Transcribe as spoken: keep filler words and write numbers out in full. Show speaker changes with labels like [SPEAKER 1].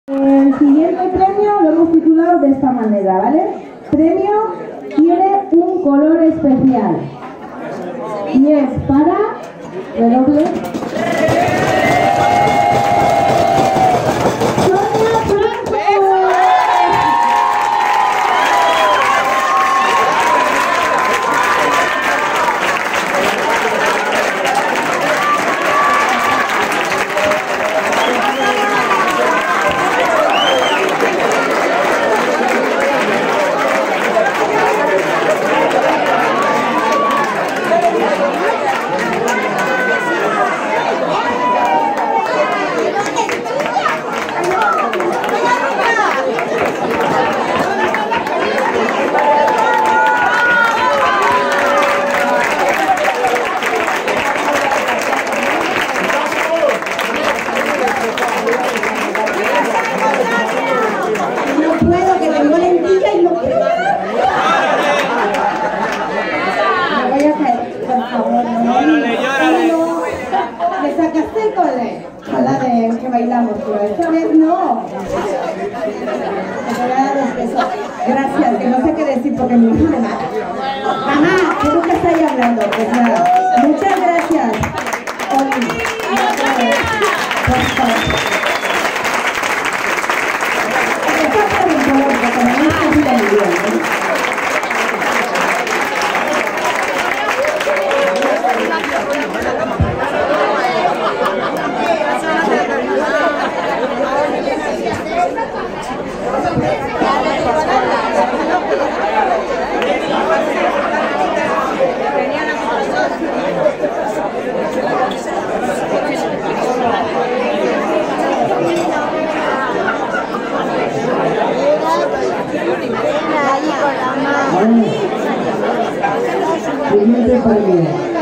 [SPEAKER 1] El siguiente premio lo hemos titulado de esta manera, ¿vale? Premio tiene un color especial y es para redoble. Sonia Franco.
[SPEAKER 2] Ojalá de que bailamos, pero esta vez no. Gracias, que no sé qué decir porque mi hija me mata. Mamá, que nunca está ahí hablando. Pues nada, muchas gracias. Oli, por favor. Está bien, por favor, porque me gusta muy bien.
[SPEAKER 3] Siguiente premio.